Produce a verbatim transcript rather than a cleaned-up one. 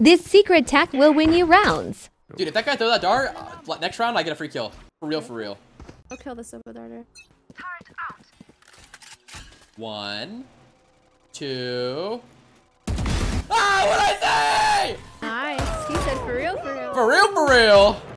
This secret tech will win you rounds. Dude, if that guy throw that dart, uh, next round I get a free kill. For real, for real. I'll kill the Sova darter. One, two. Ah, what'd I say? Nice. He said for real, for real. For real, for real.